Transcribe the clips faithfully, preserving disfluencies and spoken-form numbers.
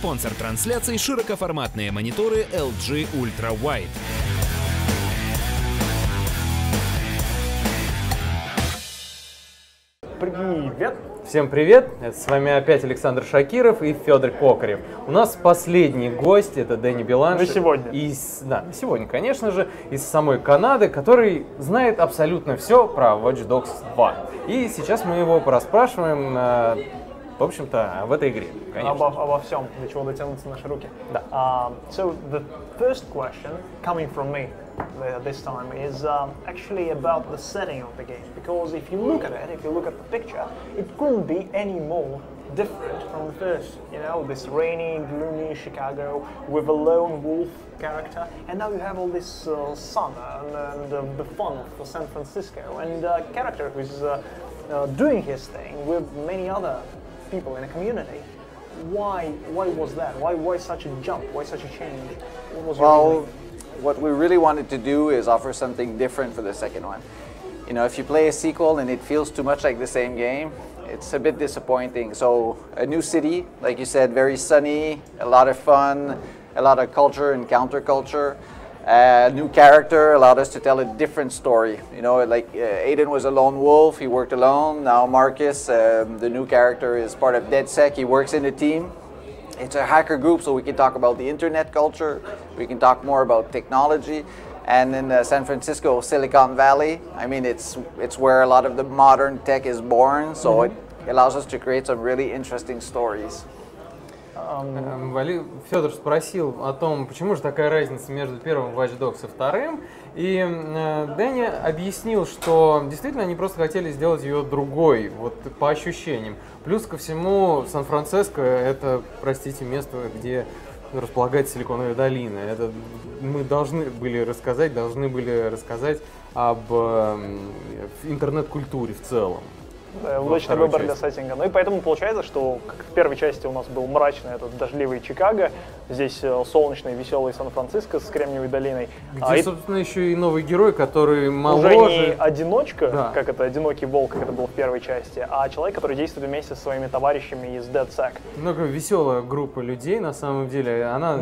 Спонсор трансляции — широкоформатные мониторы эл джи Ultra Wide. Привет! Всем привет! Это с вами опять Александр Шакиров и Федор Кокарев. У нас последний гость, это Дэнни Беланш. На сегодня. Из, да, на сегодня, конечно же, из самой Канады, который знает абсолютно все про Watch Dogs два. И сейчас мы его порасспрашиваем, э, в общем-то, в этой игре. Обо, обо всем, до чего дотянутся наши руки. Да. Um, so the first question coming from me uh, this time is um, actually about the setting of the game, because if you look at it, if you look at the picture, it couldn't be any more different from the first. You know, this rainy, gloomy Chicago with a lone wolf character, and now you have all this uh, sun and, and uh, the fun of San Francisco, and a character who's uh, uh, doing his thing with many other people in a community. Why? Why was that? Why? Why such a jump? Why such a change? What was your Well, reasoning? what we really wanted to do is offer something different for the second one. You know, if you play a sequel and it feels too much like the same game, it's a bit disappointing. So a new city, like you said, very sunny, a lot of fun, a lot of culture and counterculture. A new character allowed us to tell a different story. You know, like uh, Aiden was a lone wolf, he worked alone. Now Marcus, um, the new character, is part of DedSec, he works in a team. It's a hacker group, so we can talk about the internet culture, we can talk more about technology. And in uh, San Francisco, Silicon Valley, I mean, it's, it's where a lot of the modern tech is born, so mm-hmm. it allows us to create some really interesting stories. Федор спросил о том, почему же такая разница между первым Watch Dogs и вторым, и э, Дэнни объяснил, что действительно они просто хотели сделать ее другой, вот по ощущениям. Плюс ко всему, Сан-Франциско — это, простите, место, где располагается Силиконовая долина. Это мы должны были рассказать, должны были рассказать об э, интернет-культуре в целом. Да, удачный выбор для сеттинга. Ну и поэтому получается, что как в первой части у нас был мрачный этот дождливый Чикаго, здесь солнечный, веселый Сан-Франциско с Кремниевой долиной. Где, а собственно, еще и новый герой, который моложе. Уже не одиночка, да. как это одинокий волк, как это было в первой части, а человек, который действует вместе со своими товарищами из DedSec. Много веселая группа людей, на самом деле, она...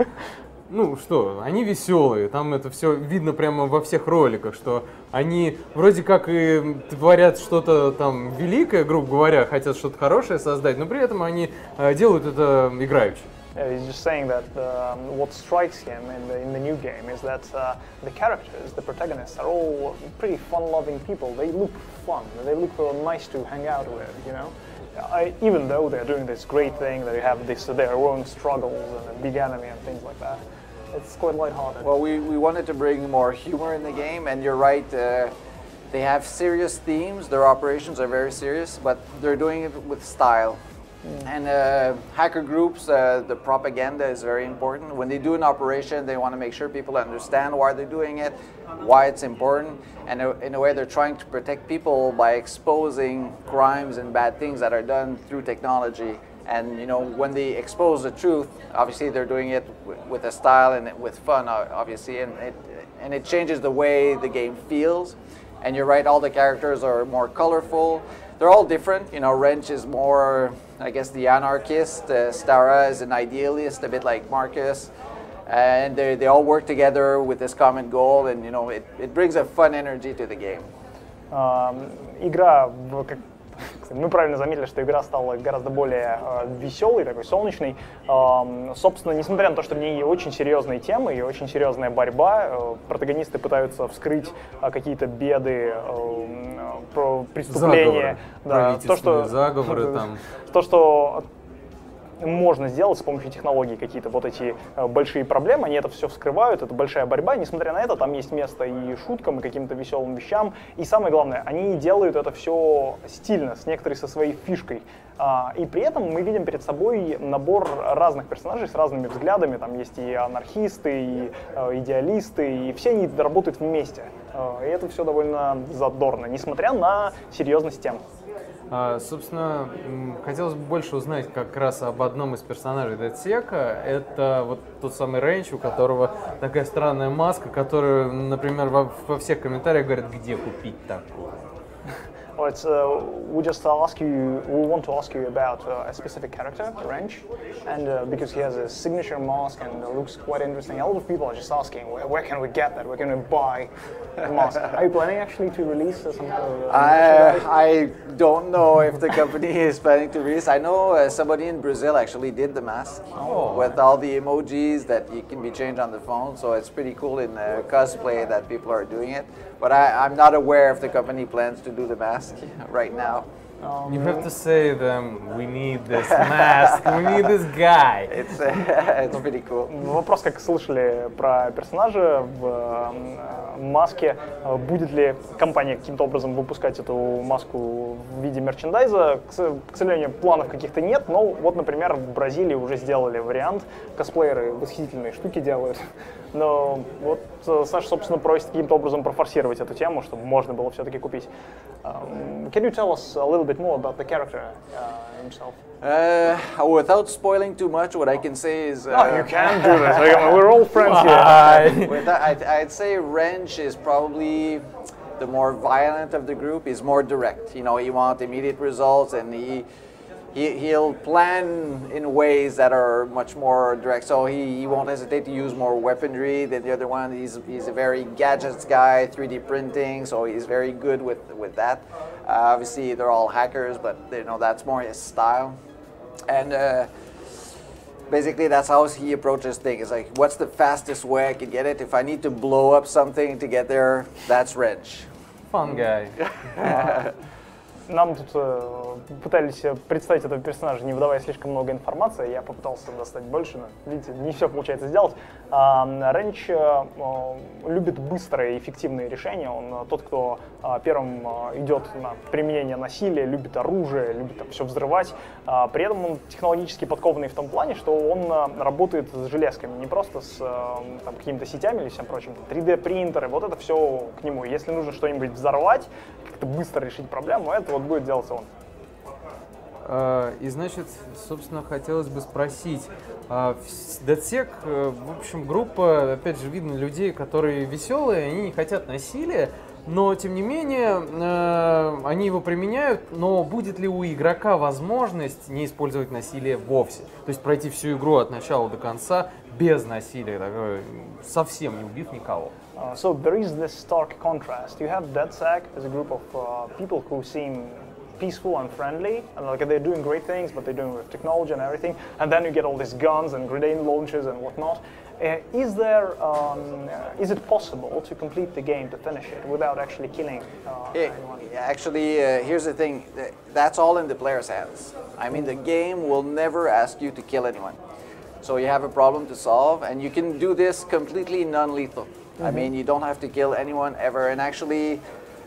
Ну что, они веселые, там это все видно прямо во всех роликах, что они вроде как и творят что-то там великое, грубо говоря, хотят что-то хорошее создать, но при этом они э, делают это играючи. Yeah, he's just saying that uh, what strikes him in the, in the new game is that uh, the characters, the protagonists, are all pretty fun-loving people. They look fun, they look uh, nice to hang out with, you know? I, even though they're doing this great thing, they have this, their own struggles and a big enemy and things like that. It's quite lighthearted. Well, we, we wanted to bring more humor in the game, and you're right, uh, they have serious themes, their operations are very serious, but they're doing it with style. Mm. And uh, hacker groups, uh, the propaganda is very important. When they do an operation, they want to make sure people understand why they're doing it, why it's important, and in a way they're trying to protect people by exposing crimes and bad things that are done through technology. And you know, when they expose the truth, obviously they're doing it with a style and with fun, obviously, and it, and it changes the way the game feels. And you're right, all the characters are more colorful. They're all different. You know, Wrench is more, I guess, the anarchist. Uh, Stara is an idealist, a bit like Marcus. And they, they all work together with this common goal, and you know, it, it brings a fun energy to the game. Um, игра, как мы правильно заметили, что игра стала гораздо более э, веселой, такой солнечной. Э, собственно, несмотря на то, что в ней очень серьезные темы и очень серьезная борьба, э, протагонисты пытаются вскрыть э, какие-то беды, э, про преступления. Заговоры, да, то, что, заговоры там. То, что можно сделать с помощью технологий какие-то вот эти э, большие проблемы, они это все вскрывают, это большая борьба, несмотря на это, там есть место и шуткам, и каким-то веселым вещам, и самое главное, они делают это все стильно, с некоторой со своей фишкой, а, и при этом мы видим перед собой набор разных персонажей с разными взглядами, там есть и анархисты, и э, идеалисты, и все они работают вместе, э, и это все довольно задорно, несмотря на серьезность тем. А, собственно, хотелось бы больше узнать как раз об одном из персонажей DedSec. Это вот тот самый Рэнч, у которого такая странная маска, которую, например, во, во всех комментариях говорят, где купить такую. Well, it's, uh, we just ask you. We want to ask you about uh, a specific character, Wrench, and uh, because he has a signature mask and uh, looks quite interesting. A lot of people are just asking, where, where can we get that? Where can we buy the mask? Are you planning actually to release uh, some kind of? Uh, I, I don't know if the company is planning to release. I know uh, somebody in Brazil actually did the mask Oh. with all the emojis that you can be changed on the phone. So it's pretty cool in uh, cosplay that people are doing it. But I, I'm not aware if the company plans to do the mask right now. You have to say them, we need this mask, we need this guy. It's uh, it's pretty cool. Вопрос, как слышали про персонажа в э, маске, э, будет ли компания каким-то образом выпускать эту маску в виде мерчендайза? К, с- к сожалению, планов каких-то нет, но вот, например, в Бразилии уже сделали вариант, косплееры восхитительные штуки делают. Но вот э, Саша, собственно, просит каким-то образом профорсировать эту тему, чтобы можно было все-таки купить. Um, can you tell us a little bit more about the character uh, himself? Uh, without spoiling too much, what I can say is. Uh, Oh, you can't do this. We're all friends here. Why? With that, I'd, I'd say Wrench is probably the more violent of the group. He's more direct. You know, he wants immediate results, and he, he he'll plan in ways that are much more direct. So he, he won't hesitate to use more weaponry than the other one. He's he's a very gadgets guy, three D printing, so he's very good with with that. Uh, obviously, they're all hackers, but you know that's more his style, and. Uh, Basically, that's how he approaches things. It's like, what's the fastest way I can get it? If I need to blow up something to get there, that's Wrench. Fun guy. Нам тут э, пытались представить этого персонажа, не выдавая слишком много информации. Я попытался достать больше, но, видите, не все получается сделать. А, Ренч э, любит быстрые и эффективные решения. Он э, тот, кто э, первым э, идет на применение насилия, любит оружие, любит там все взрывать. А, при этом он технологически подкованный в том плане, что он э, работает с железками, не просто с э, там, какими-то сетями или всем прочим. три дэ принтеры, вот это все к нему. Если нужно что-нибудь взорвать, как-то быстро решить проблему, это вот будет делать он. Э, И значит, собственно, хотелось бы спросить, э, в DedSec, э, в общем, группа, опять же, видно людей, которые веселые, они не хотят насилия, но, тем не менее, э, они его применяют, но будет ли у игрока возможность не использовать насилие вовсе? То есть пройти всю игру от начала до конца без насилия, такое, совсем не убив никого. Uh, so there is this stark contrast. You have DedSec as a group of uh, people who seem peaceful and friendly, and like they're doing great things, but they're doing with technology and everything. And then you get all these guns and grenade launchers and whatnot. Uh, is there, um, uh, is it possible to complete the game, to finish it, without actually killing uh, Yeah, anyone? actually, uh, here's the thing. th- That's all in the player's hands. I mean, the game will never ask you to kill anyone. So you have a problem to solve, and you can do this completely non-lethal. I mean, you don't have to kill anyone ever. And actually,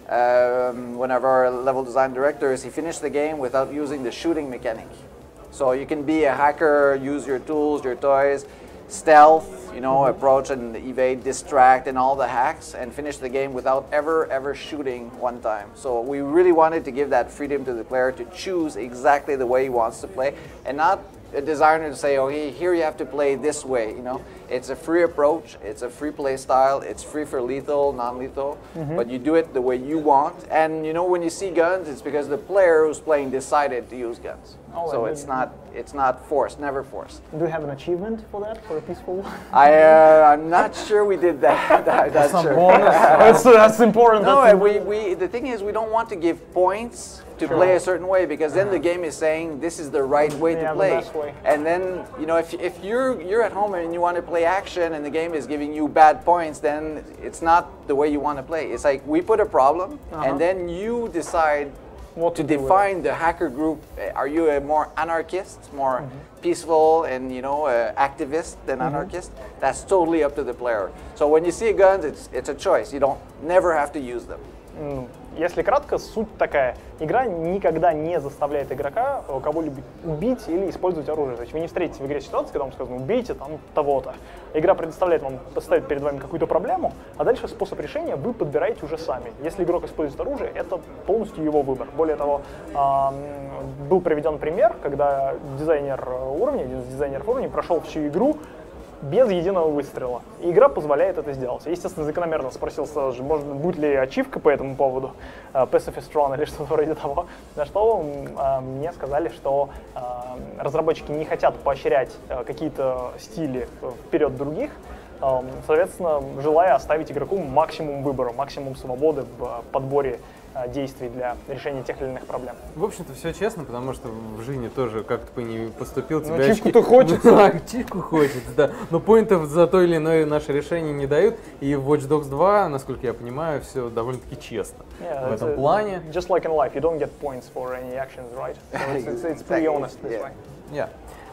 um, one of our level design directors, he finished the game without using the shooting mechanic. So you can be a hacker, use your tools, your toys, stealth, you know, approach and evade, distract, and all the hacks, and finish the game without ever, ever shooting one time. So we really wanted to give that freedom to the player to choose exactly the way he wants to play, and not a designer to say, oh, hey, here you have to play this way, you know. It's a free approach, it's a free play style, it's free for lethal, non-lethal, but you do it the way you want. And you know, when you see guns, it's because the player who's playing decided to use guns. Oh, So I it's didn't- not it's not forced, never forced. Do you have an achievement for that, for a peaceful? I uh, I'm not sure we did that. I'm not Some sure. bonus. that's, that's important. No, that's and we, we the thing is we don't want to give points to play a certain way, because then the game is saying this is the right way Yeah, to the play. best way. And then, you know, if, if you're you're at home and you want to play action and the game is giving you bad points, then it's not the way you want to play. It's like we put a problem and then you decide What to to do with define the hacker group. Uh, Are you a more anarchist, more peaceful and, you know, uh, activist than anarchist? That's totally up to the player. So when you see guns, it's it's a choice. You don't never have to use them. Ну, если кратко, суть такая. Игра никогда не заставляет игрока кого-либо убить или использовать оружие. То есть вы не встретите в игре ситуацию, когда вам сказано «убейте там того-то». Игра предоставляет вам, поставит перед вами какую-то проблему, а дальше способ решения вы подбираете уже сами. Если игрок использует оружие, это полностью его выбор. Более того, был приведен пример, когда дизайнер уровня, один из дизайнеров уровня прошел всю игру без единого выстрела. И игра позволяет это сделать. Я, естественно, закономерно спросил сразу же, может, будет ли ачивка по этому поводу, uh, Pacifist Run или что-то вроде того. На что uh, мне сказали, что uh, разработчики не хотят поощрять uh, какие-то стили вперед других, uh, соответственно, желая оставить игроку максимум выбора, максимум свободы в подборе действий для решения тех или иных проблем. В общем-то, все честно, потому что в жизни тоже как-то по ней поступил. Ну, ачивку-то хочется. Да, ачивку хочется, да. Но поинтов за то или иное наше решение не дают. И в Watch Dogs два, насколько я понимаю, все довольно-таки честно yeah, в этом a, плане. Just like in life, you don't get points for any actions, right? So it's, it's, it's pretty honest this way. Yeah.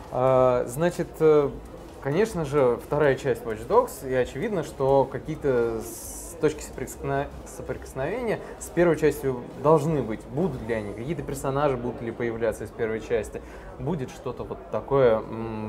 Uh, значит, конечно же, вторая часть Watch Dogs, и очевидно, что какие-то точки соприкосновения с первой частью должны быть. Будут ли они? Какие-то персонажи будут ли появляться из первой части? Будет что-то вот такое,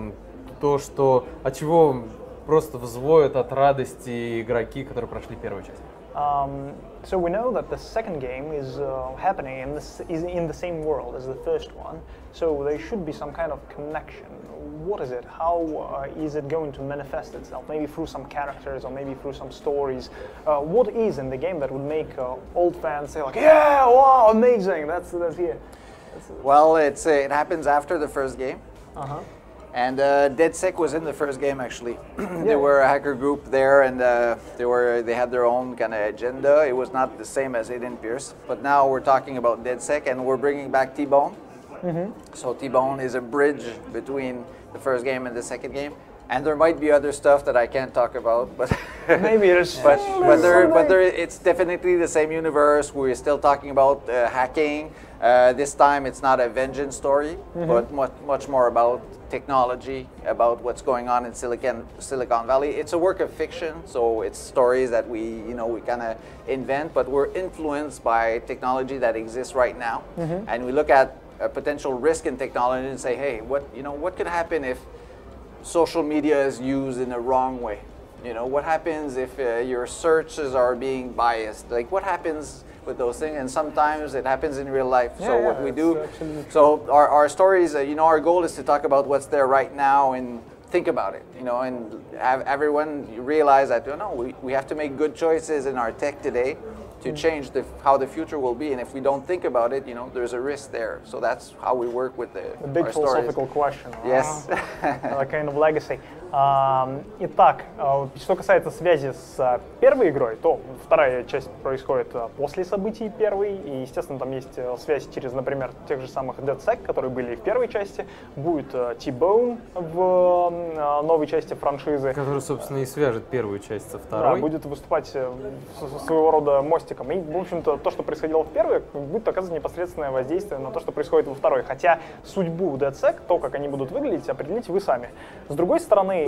то, что, от чего просто взвоют от радости игроки, которые прошли первую часть? Um, so we know that the second game is uh, happening in, this, is in the same world as the first one, so there should be some kind of connection. What is it? How uh, is it going to manifest itself? Maybe through some characters or maybe through some stories. Uh, what is in the game that would make uh, old fans say like, yeah, wow, amazing, that's, that's here? That's, well, it's, uh, it happens after the first game. Uh-huh. And uh, DedSec was in the first game actually. Yeah. They were a hacker group there, and uh, they were they had their own kind of agenda. It was not the same as Aiden Pierce, but now we're talking about DedSec, and we're bringing back T-Bone. Mm-hmm. So T-Bone is a bridge between the first game and the second game, and there might be other stuff that I can't talk about, but maybe there's but but there but there it's definitely the same universe. We're still talking about uh, hacking. Uh, this time it's not a vengeance story, mm-hmm. but much much more about technology, about what's going on in Silicon Silicon Valley. It's a work of fiction, so it's stories that we you know we kind of invent, but we're influenced by technology that exists right now, mm-hmm. and we look at a potential risk in technology and say, hey, what you know what could happen if social media is used in a wrong way? You know, what happens if uh, your searches are being biased? Like, what happens with those things? And sometimes it happens in real life. Yeah, so yeah, what we do, actually so our, our stories, uh, you know, our goal is to talk about what's there right now and think about it, you know, and have everyone realize that, you know, we, we have to make good choices in our tech today to change the, how the future will be, and if we don't think about it, you know, there's a risk there. So that's how we work with the, the big our philosophical stories. question. Yes. Uh, kind of legacy. Um, итак, uh, что касается связи с uh, первой игрой, то вторая часть происходит uh, после событий первой, и, естественно, там есть uh, связь через, например, тех же самых DedSec, которые были в первой части, будет uh, T-Bone в uh, новой части франшизы. Который, собственно, и свяжет первую часть со второй. Да, будет выступать uh, своего рода мостиком. И, в общем-то, то, что происходило в первой, будет оказывать непосредственное воздействие на то, что происходит во второй. Хотя судьбу DedSec, то, как они будут выглядеть, определите вы сами. С другой стороны,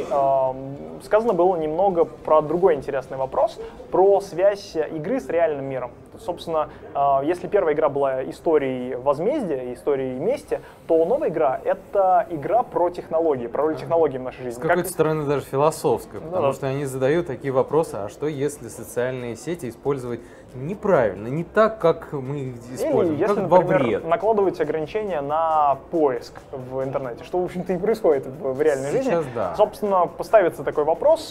сказано было немного про другой интересный вопрос, про связь игры с реальным миром. Собственно, если первая игра была историей возмездия, историей мести, то новая игра — это игра про технологии, про роль технологий в нашей жизни. С какой-то как... стороны даже философская, потому да. что они задают такие вопросы, а что если социальные сети использовать неправильно, не так, как мы их используем, Или если, как например, во вред. накладывать ограничения на поиск в интернете, что, в общем-то, и происходит в, в реальной сейчас жизни. Да. Собственно, поставится такой вопрос,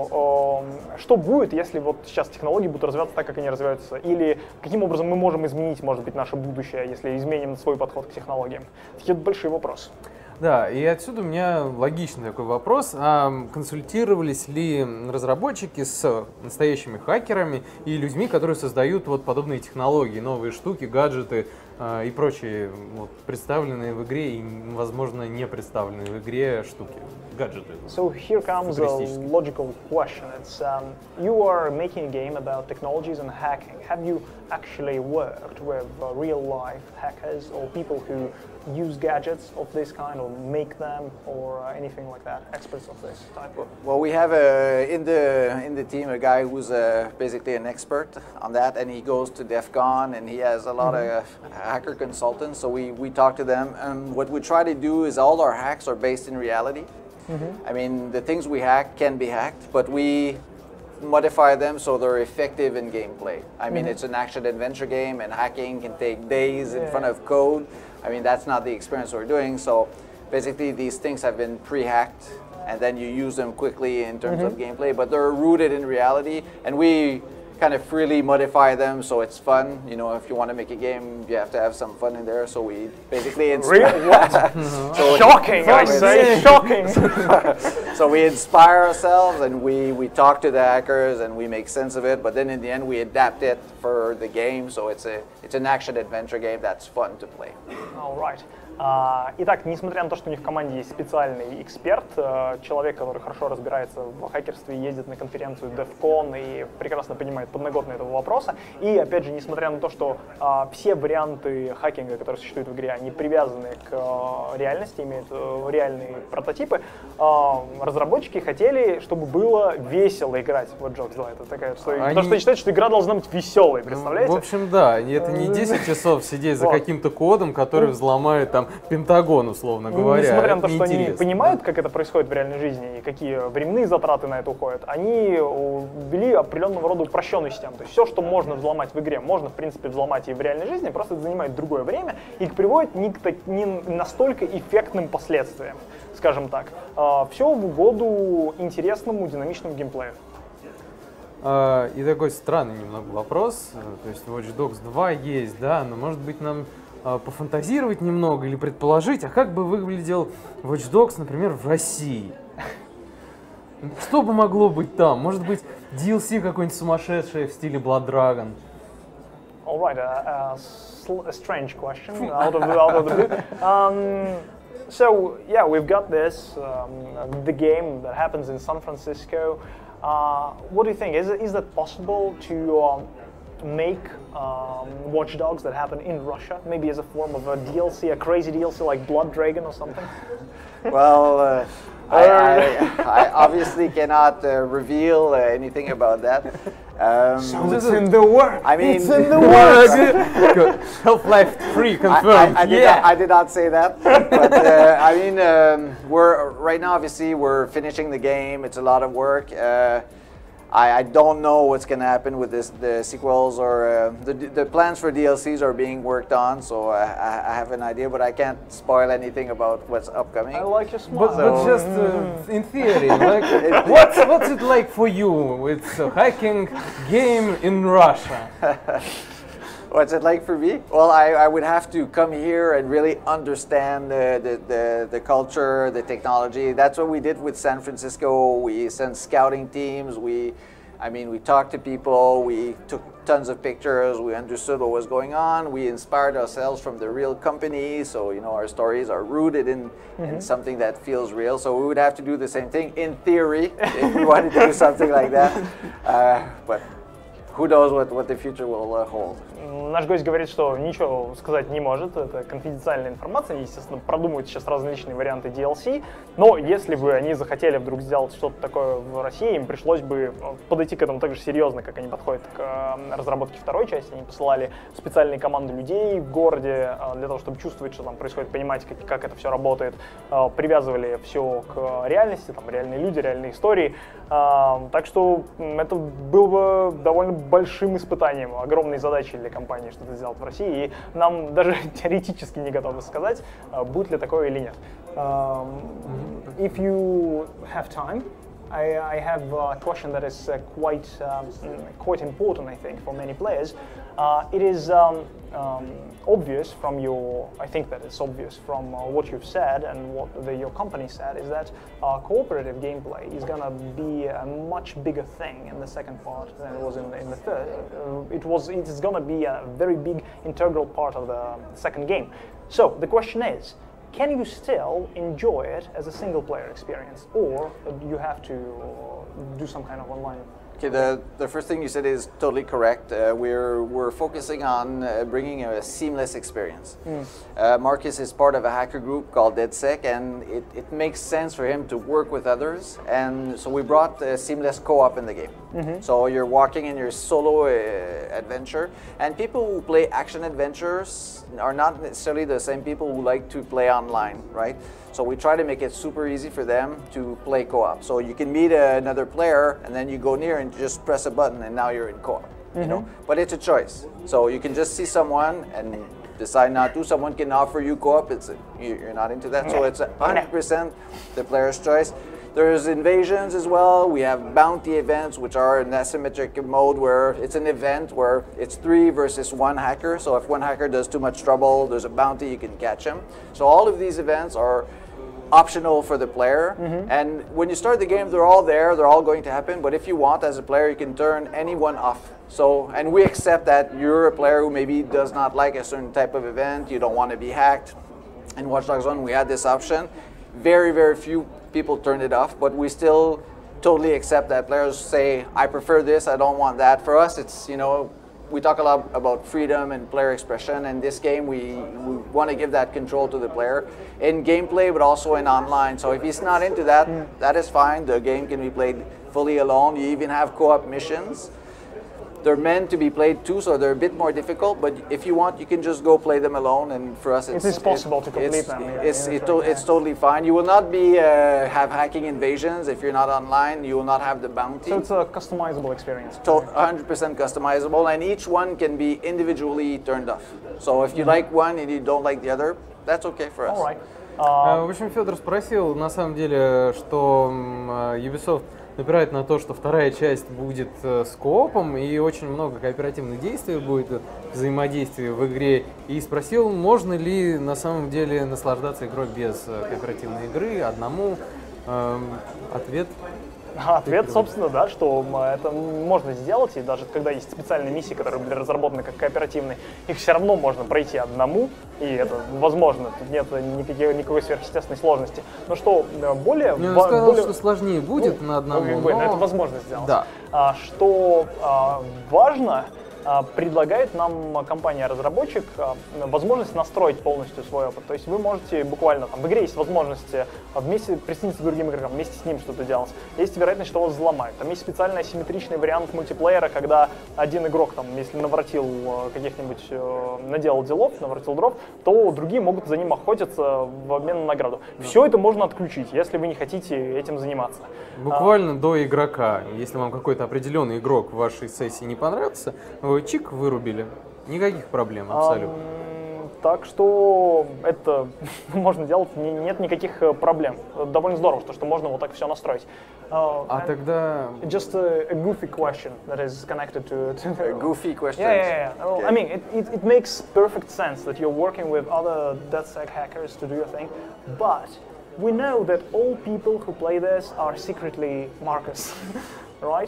что будет, если вот сейчас технологии будут развиваться так, как они развиваются, или каким образом мы можем изменить, может быть, наше будущее, если изменим свой подход к технологиям. Такие большие вопросы. Да, и отсюда у меня логичный такой вопрос, а консультировались ли разработчики с настоящими хакерами и людьми, которые создают вот подобные технологии, новые штуки, гаджеты э, и прочие вот, представленные в игре и, возможно, не представленные в игре штуки, гаджеты? So here comes a logical question. It's um, you are making a game about technologies and hacking. Have you actually worked with uh, real life hackers or people who use gadgets of this kind or make them or uh, anything like that, experts of this type? Well, we have a, in the in the team a guy who's uh, basically an expert on that, and he goes to DEF CON and he has a lot mm-hmm. of uh, hacker consultants, so we, we talk to them, and what we try to do is all our hacks are based in reality. Mm-hmm. I mean, the things we hack can be hacked, but we modify them so they're effective in gameplay. I mean, mm-hmm. it's an action-adventure game, and hacking can take days yeah. in front of code. I mean, that's not the experience we're doing. So basically, these things have been pre-hacked and then you use them quickly in terms mm-hmm. of gameplay, but they're rooted in reality, and we kind of freely modify them so it's fun. You know, if you want to make a game, you have to have some fun in there, so we basically inspire. Really? What? so shocking, I say, shocking. So we inspire ourselves, and we, we talk to the hackers, and we make sense of it, but then in the end we adapt it for the game, so it's, a, it's an action-adventure game that's fun to play. All right. Uh, итак, несмотря на то, что у них в команде есть специальный эксперт, uh, человек, который хорошо разбирается в хакерстве, ездит на конференцию DevCon и прекрасно понимает подноготную этого вопроса, и опять же, несмотря на то, что uh, все варианты хакинга, которые существуют в игре, они привязаны к uh, реальности, имеют uh, реальные прототипы, uh, разработчики хотели, чтобы было весело играть в Watch Dogs два. Это такая, что, они... Потому что они считают, что игра должна быть веселой, представляете? Ну, в общем, да, это не десять часов сидеть за каким-то кодом, который взломает там Пентагон, условно говоря. Несмотря на то, что они понимают, как это происходит в реальной жизни и какие временные затраты на это уходят, они ввели определенного рода упрощенную систему. То есть все, что можно взломать в игре, можно, в принципе, взломать и в реальной жизни, просто это занимает другое время и приводит не к не настолько эффектным последствиям, скажем так. Все в угоду интересному, динамичному геймплею. И такой странный немного вопрос. То есть Watch Dogs два есть, да, но может быть нам пофантазировать немного или предположить, а как бы выглядел Watch Dogs, например, в России? Что бы могло быть там? Может быть, ди эл си какой-нибудь сумасшедший в стиле Blood Dragon? All right, a, a, a strange question out of the, out of the blue. Um, so yeah, we've got this um, the game that happens in San Francisco. Uh, what do you think? Is it, is that possible to um, make um, Watch Dogs that happen in Russia, maybe as a form of a D L C, a crazy D L C like Blood Dragon or something? Well, uh, I, I, I obviously cannot uh, reveal uh, anything about that. Um, so it's in the works. I mean, it's in the works. Half-Life three confirmed. I, I, I, did yeah. not, I did not say that. But uh, I mean, um, we're right now. Obviously, we're finishing the game. It's a lot of work. Uh, I, I don't know what's going to happen with this, the sequels or uh, the, the plans for D L Cs are being worked on, so I, I have an idea, but I can't spoil anything about what's upcoming. I like your smile. But, but just uh, in theory, like, what's, what's it like for you? It's a hacking game in Russia. What's it like for me? Well, I, I would have to come here and really understand the, the, the, the culture, the technology. That's what we did with San Francisco. We sent scouting teams. We, I mean, we talked to people. We took tons of pictures. We understood what was going on. We inspired ourselves from the real company. So, you know, our stories are rooted in, mm-hmm. in something that feels real. So we would have to do the same thing in theory if we wanted to do something like that. Uh, but who knows what, what the future will uh, hold. Наш гость говорит, что ничего сказать не может, это конфиденциальная информация, они, естественно, продумывают сейчас различные варианты ди эл си, но если бы они захотели вдруг сделать что-то такое в России, им пришлось бы подойти к этому так же серьезно, как они подходят к разработке второй части. Они посылали специальные команды людей в городе для того, чтобы чувствовать, что там происходит, понимать, как, как это все работает, привязывали все к реальности, там реальные люди, реальные истории, так что это было бы довольно большим испытанием, огромной задачей для компании что-то сделать в России, и нам даже теоретически не готовы сказать, будет ли такое или нет. Um, if you have time, I, I have a question that is uh, quite um, quite important, I think, for many players. Uh, it is um, um, obvious from your, I think that it's obvious from uh, what you've said and what the, your company said, is that uh, cooperative gameplay is going to be a much bigger thing in the second part than it was in the, in the third. Uh, it was, it is going to be a very big integral part of the second game. So the question is, can you still enjoy it as a single-player experience, or you have to do some kind of online? Okay, the, the first thing you said is totally correct. Uh, we're, we're focusing on uh, bringing a seamless experience. Mm. Uh, Marcus is part of a hacker group called DedSec, and it, it makes sense for him to work with others, and so we brought a seamless co-op in the game. Mm-hmm. So you're walking in your solo uh, adventure, and people who play action adventures are not necessarily the same people who like to play online, right? So we try to make it super easy for them to play co-op. So you can meet a, another player, and then you go near and just press a button, and now you're in co-op. Mm-hmm. You know, but it's a choice. So you can just see someone and decide not to. Someone can offer you co-op. It's a, you're not into that, so it's one hundred percent the player's choice. There's invasions as well. We have bounty events, which are an asymmetric mode where it's an event where it's three versus one hacker. So if one hacker does too much trouble, there's a bounty, you can catch him. So all of these events are optional for the player. Mm-hmm. And when you start the game, they're all there, they're all going to happen. But if you want, as a player, you can turn anyone off. So, and we accept that you're a player who maybe does not like a certain type of event, you don't want to be hacked. In Watch Dogs one, we had this option. Very, very few people turned it off, but we still totally accept that players say, I prefer this, I don't want that. For us, it's, you know, we talk a lot about freedom and player expression. In this game, we, we want to give that control to the player in gameplay, but also in online. So if he's not into that, mm. that is fine. The game can be played fully alone. You even have co-op missions. They're meant to be played too, so they're a bit more difficult, but if you want, you can just go play them alone, and for us it's... It is possible it, to complete it's, them. Yeah, it's, yeah, it to, yeah. it's totally fine. You will not be uh, have hacking invasions if you're not online. You will not have the bounty. So it's a customizable experience. So one hundred percent customizable, and each one can be individually turned off. So if you mm-hmm. like one and you don't like the other, that's okay for us. All right. Uh, В общем, Федор спросил, на самом деле, что Ubisoft напирает на то, что вторая часть будет э, с коопом, и очень много кооперативных действий будет, взаимодействия в игре. И спросил, можно ли на самом деле наслаждаться игрой без э, кооперативной игры, одному. Э, ответ? Ответ, собственно, да, что это можно сделать, и даже когда есть специальные миссии, которые были разработаны как кооперативные, их все равно можно пройти одному, и это возможно, тут нет никакой, никакой сверхъестественной сложности. Но что более... Я сказал, более... что сложнее будет ну, на одному, ну, но... но это возможно сделать. Да. А, что а, важно, предлагает нам компания-разработчик возможность настроить полностью свой опыт. То есть вы можете буквально, там, в игре есть возможность вместе присоединиться к другим игрокам, вместе с ним что-то делать. Есть вероятность, что вас взломают. Там есть специальный асимметричный вариант мультиплеера, когда один игрок, там, если наворотил каких-нибудь, наделал делов, наворотил дров, то другие могут за ним охотиться в обмен на награду. Да. Все это можно отключить, если вы не хотите этим заниматься. Буквально а, до игрока. Если вам какой-то определенный игрок в вашей сессии не понравился, вы чик вырубили. Никаких проблем абсолютно. А, так что это можно делать, не, нет никаких проблем. Довольно здорово, что, что можно вот так все настроить. Uh, а тогда... Just a, a goofy question that is connected to... to a goofy question? Yeah, yeah, yeah. Okay. I mean, it, it, it makes perfect sense that you're working with other DeathSec hackers to do your thing, but we know that all people who play this are secretly Marcus, right?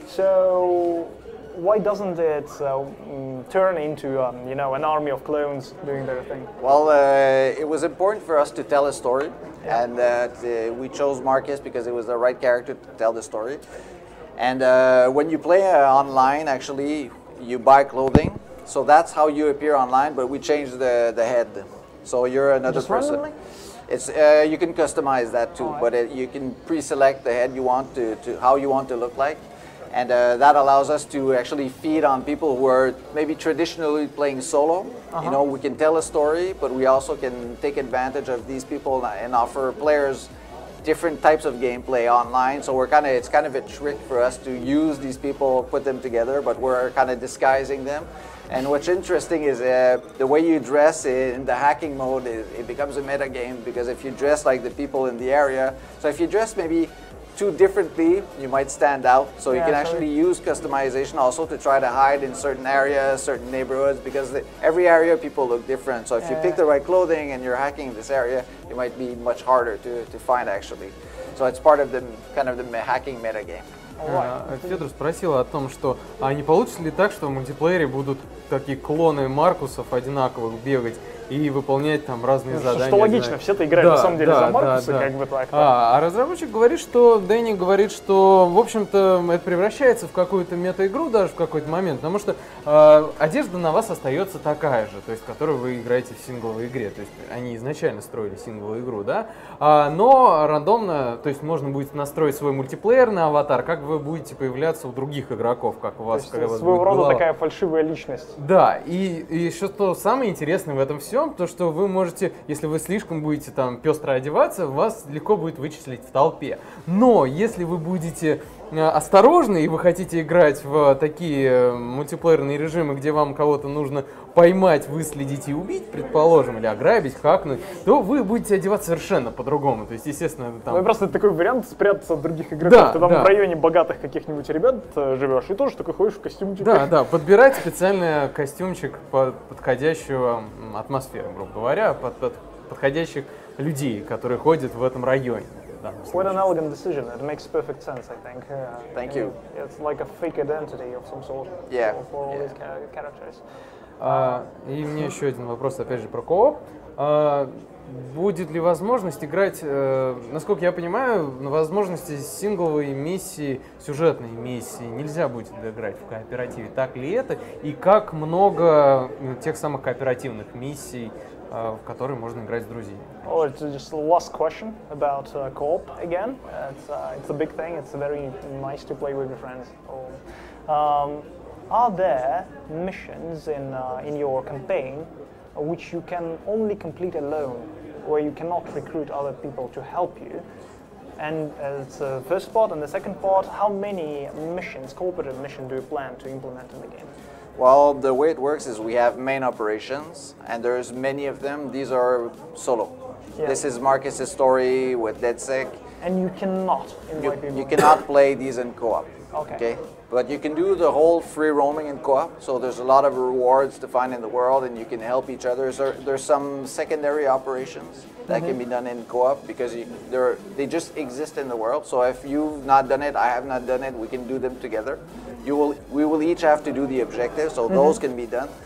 So why doesn't it uh, turn into um, you know, an army of clones doing their thing? Well, uh, it was important for us to tell a story, yeah. and uh, to, we chose Marcus because it was the right character to tell the story. And uh, when you play uh, online, actually, you buy clothing, so that's how you appear online. But we changed the the head, so you're another Just person. Randomly? It's uh, you can customize that too, right. but it, you can pre-select the head you want to, to how you want to look like. And uh, that allows us to actually feed on people who are maybe traditionally playing solo. Uh-huh. You know, we can tell a story, but we also can take advantage of these people and offer players different types of gameplay online. So we're kind of, it's kind of a trick for us to use these people, put them together, but we're kind of disguising them. And what's interesting is uh, the way you dress in the hacking mode, it, it becomes a meta game, because if you dress like the people in the area, so if you dress maybe too differently, you might stand out. So yeah, you can so actually use customization also to try to hide in certain areas, certain neighborhoods, because the, every area people look different. So if yeah. you pick the right clothing and you're hacking this area, it might be much harder to, to find actually. So it's part of the kind of the hacking meta game. Right. Федор спросил о том, что а не получится ли так, что в мультиплеере будут такие клоны Маркусов одинаковых бегать и выполнять там разные ну, задания. Что логично, все-то играют да, на самом деле да, за Маркуса, да, да. как бы так. А, а разработчик говорит, что, Дэнни говорит, что, в общем-то, это превращается в какую-то мета-игру даже в какой-то момент, потому что э, одежда на вас остается такая же, то есть, которую вы играете в сингловой игре, то есть, они изначально строили сингловую игру, да, а, но рандомно, то есть, можно будет настроить свой мультиплеерный аватар, как вы будете появляться у других игроков, как у вас, то есть, как у вас своего будет рода голова. Такая фальшивая личность. Да, и, и что самое интересное в этом всем, то что вы можете, если вы слишком будете там пестро одеваться, вас легко будет вычислить в толпе. Но если вы будете осторожны и вы хотите играть в такие мультиплеерные режимы, где вам кого-то нужно поймать, выследить и убить, предположим, или ограбить, хакнуть, то вы будете одеваться совершенно по-другому. То есть, естественно, там... Ну и просто такой вариант спрятаться от других игроков. Да, Ты там да. в районе богатых каких-нибудь ребят живешь и тоже такой ходишь в костюмчике. Да, да, подбирать специальный костюмчик под подходящую атмосферу, грубо говоря, под, под подходящих людей, которые ходят в этом районе. Quite an elegant decision. It makes perfect sense, I think. Uh, Thank you. It's like a fake identity of some sort Yeah, for, for all yeah. these cha- characters. А, и у меня еще один вопрос, опять же, про кооп. А, будет ли возможность играть, э, насколько я понимаю, на возможности сингловой миссии, сюжетной миссии нельзя будет играть в кооперативе. Так ли это? И как много тех самых кооперативных миссий, э, в которые можно играть с друзьями? Oh, it's just the last question about uh, co-op again. Uh, it's, uh, it's a big thing. It's very nice to play with your friends. Oh. Um, are there missions in uh, in your campaign which you can only complete alone, where you cannot recruit other people to help you? And uh, it's the first part, and the second part, how many missions, cooperative missions, do you plan to implement in the game? Well, the way it works is we have main operations, and there's many of them. These are solo. Yeah. This is Marcus's story with DeadSec. And you cannot You, invite people. you cannot play these in co-op. Okay. But you can do the whole free roaming in co-op. So there's a lot of rewards to find in the world, and you can help each other. So there's some secondary operations that can be done in co-op because you, they're, they just exist in the world. So if you've not done it, I have not done it, we can do them together. You will, we will each have to do the objectives, so those can be done.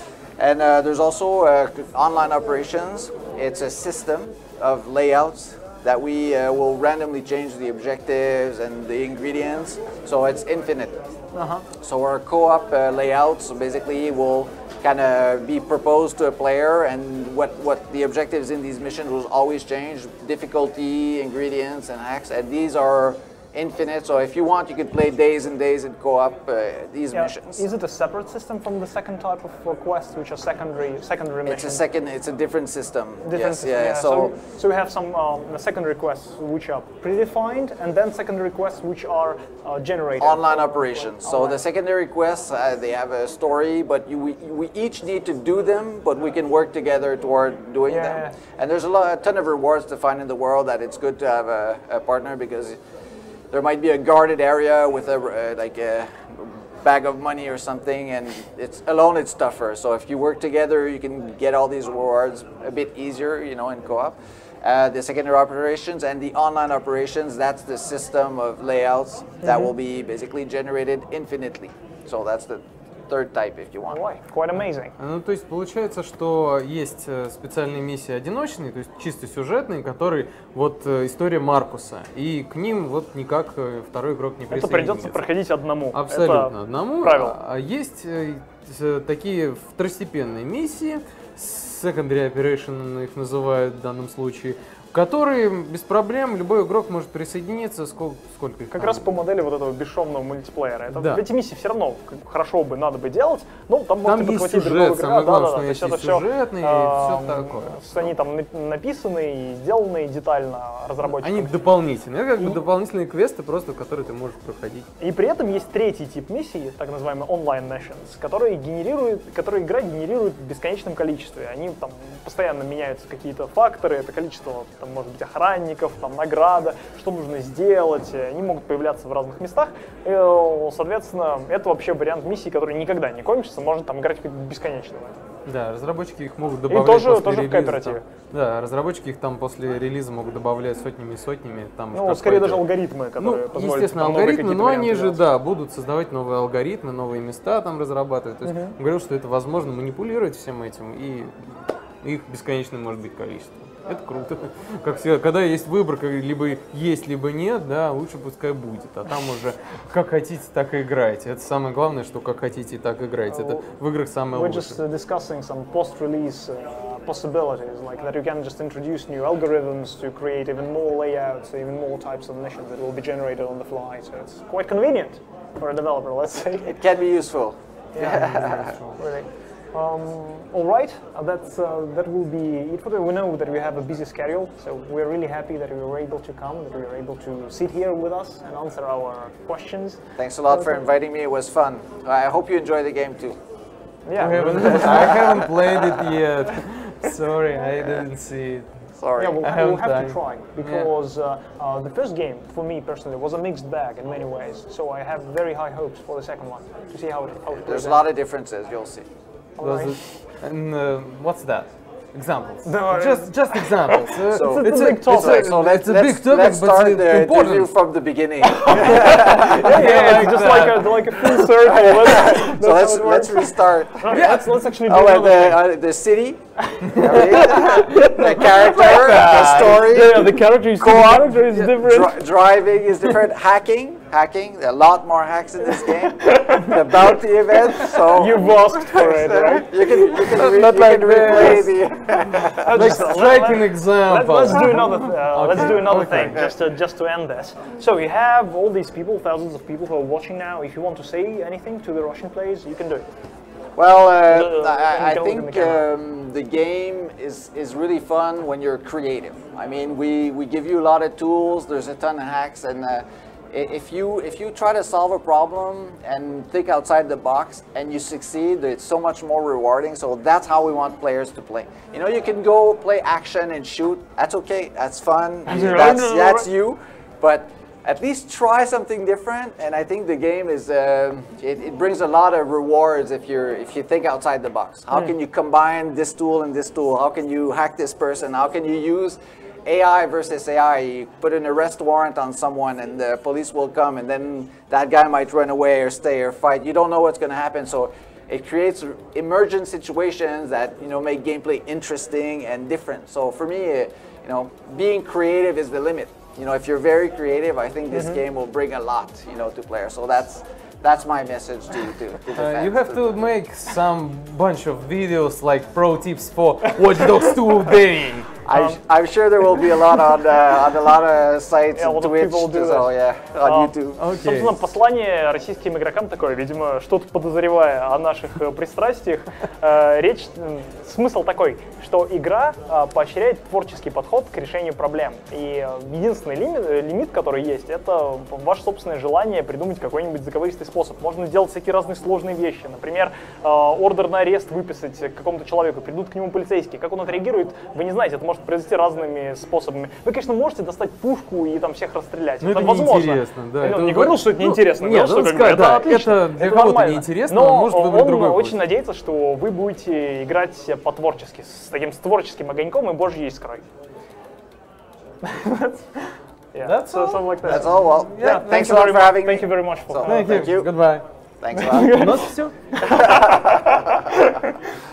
And uh, there's also uh, online operations. It's a system of layouts that we uh, will randomly change the objectives and the ingredients, so it's infinite. Uh-huh. So our co-op uh, layouts basically will kind of be proposed to a player, and what, what the objectives in these missions will always change, difficulty, ingredients, and hacks, and these are infinite, so if you want, you can play days and days in co-op uh, these Yeah. missions. Is it a separate system from the second type of uh, quests, which are secondary secondary It's a missions? second, it's a different system. Different yes, system, yeah, yeah. So, So, so we have some um, secondary quests which are predefined, and then secondary quests which are uh, generated. online operations. So Online. the secondary quests, uh, they have a story, but you, we, we each need to do them, but we can work together toward doing Yeah, them. yeah. And there's a, lot, a ton of rewards to find in the world that it's good to have a, a partner, because there might be a guarded area with a uh, like a bag of money or something, and it's alone it's tougher. So if you work together, you can get all these rewards a bit easier, you know, in co-op. Uh, the secondary operations and the online operations, that's the system of layouts that will be basically generated infinitely. So that's the third type, if you want. Ой, quite amazing. Ну, то есть получается, что есть э, специальные миссии одиночные, то есть чисто сюжетные, которые вот э, история Маркуса, и к ним вот никак э, второй игрок не Это присоединится. придется проходить одному. Абсолютно Это одному. правило. А, а есть э, с- такие второстепенные миссии, secondary operation их называют в данном случае, в которые без проблем любой игрок может присоединиться, сколько, сколько их Как там? раз по модели вот этого бесшовного мультиплеера. Это, Да. Эти миссии все равно как бы хорошо бы надо бы делать, но там, Там можете есть подхватить сюжет, другого самое игрока. главное, Да, да, что да. То есть есть это и все, сюжетный, и а, всё такое. с- они там нап- написаны и сделаны детально разработчиками. Они дополнительные, это как бы И- дополнительные квесты, просто которые ты можешь проходить. И при этом есть третий тип миссий, так называемые online missions, которые генерируют, которые игра генерирует в бесконечном количестве. Они там постоянно меняются какие-то факторы, это количество, там, может быть, охранников, там, награда, что нужно сделать. Они могут появляться в разных местах. И, э, соответственно, это вообще вариант миссии, который никогда не кончится, можно там играть хоть бесконечно. в это. Да, разработчики их могут добавлять тоже- после тоже в релиза. кооперативе. Там. Да, разработчики их там после релиза могут добавлять сотнями и сотнями. Там уж Ну, как скорее пойдет. даже алгоритмы, которые Ну, позволят естественно, там много алгоритмы, какие-то но они варианты же, делать. да, будут создавать новые алгоритмы, новые места там разрабатывать. То есть он говорил, что это возможно манипулировать всем этим, и их бесконечное может быть количество. Это круто. Как всегда, когда есть выбор, как либо есть, либо нет, да, лучше пускай будет. А там уже как хотите, так и играйте. Это самое главное, что как хотите, так играйте. Это в играх самое We're лучшее. just uh, discussing some post-release uh, possibilities, like that you can just introduce new algorithms to create even more layouts, even more types of missions that will be generated on the fly. So it's quite convenient for a developer, let's say. It can be useful. Yeah, really. Um, all right, uh, that's uh, that will be it for today. We know that we have a busy schedule, so we're really happy that we were able to come, that we were able to sit here with us and answer our questions. Thanks a lot for inviting me. It was fun. I hope you enjoy the game too. Yeah, I haven't, I haven't played it yet. Sorry, I didn't see it. Sorry. Yeah, we'll, I we'll haven't have done. to try because uh, uh, the first game for me personally was a mixed bag in many ways. So I have very high hopes for the second one to see how it how it There's plays a lot out. of differences. You'll see. All Does right. it, and uh, what's that? Examples. No, just just examples. Uh, So- It's a big topic. It's a, So let's, it's a let's, big topic, let's but start it's the, the important. review from the beginning. yeah, yeah, it's just like a like a full circle. That's, that's so let's how it let's works. restart. No, yeah, let's let's actually do Oh, and another the, thing. uh, the city, the character, the story. Yeah, the character is Co-op, character is different. Dri- driving is different. Hacking, hacking. A lot more hacks in this game. The bounty event. So You've asked for it, right? you can you can, re- Not you like can replay this. the. Like Just- striking let- example. Let, us do another. Uh, Let's do another Okay. thing just to just to end this. So we have all these people, thousands of people who are watching now. If you want to say anything to the Russian players, you can do it. Well, uh, The- I, I the- think the camera. um, the game is, is really fun when you're creative. I mean, we, we give you a lot of tools. There's a ton of hacks, and uh, i- if you if you try to solve a problem and think outside the box and you succeed, it's so much more rewarding. So that's how we want players to play. You know, you can go play action and shoot. That's okay. That's fun. right. That's No, no, that's right. you. But at least try something different, and I think the game is um, it, it brings a lot of rewards if you're if you think outside the box. How can you combine this tool and this tool? How can you hack this person? How can you use A I versus A I? You put an arrest warrant on someone, and the police will come, and then that guy might run away or stay or fight. You don't know what's going to happen, so it creates emergent situations that you know make gameplay interesting and different. So for me, uh, you know, being creative is the limit. You know, if you're very creative, I think this game will bring a lot, you know, to players. So that's that's my message to to, to the Uh, fans. you have to make some bunch of videos like pro tips for Watch Dogs two Bane. I'm, I'm sure there will be a lot on uh, on a lot of sites Yeah, a and lot of Twitch, people do so that. yeah, on Um, YouTube. Окей. Собственно, послание российским игрокам такое, видимо, что-то подозревая о наших э, пристрастиях, э, речь, м, смысл такой, что игра э, поощряет творческий подход к решению проблем. И э, единственный лимит, э, лимит, который есть, это ваше собственное желание придумать какой-нибудь заковыристый способ. Можно сделать всякие разные сложные вещи. Например, э, ордер на арест выписать какому-то человеку, придут к нему полицейские. Как он отреагирует, вы не знаете, это может произойти разными способами. Вы, конечно, можете достать пушку и там всех расстрелять. Ну, это возможно. неинтересно, да, Я это- не говорил, что это ну, неинтересно. нет, говорил, он что как бы сказал, да, отлично, это для это кого-то нормально. неинтересно, Но а может выбрать он другой очень путь. надеется, что вы будете играть по-творчески, с таким с творческим огоньком и божьей искрой. Yeah, That's so, all? something like that. That's all. Well, Yeah, th- thank thanks a you lot very for much. having Thank me. you very much for So- coming. Thank you. Thank you. Goodbye. Thanks a lot. У нас все.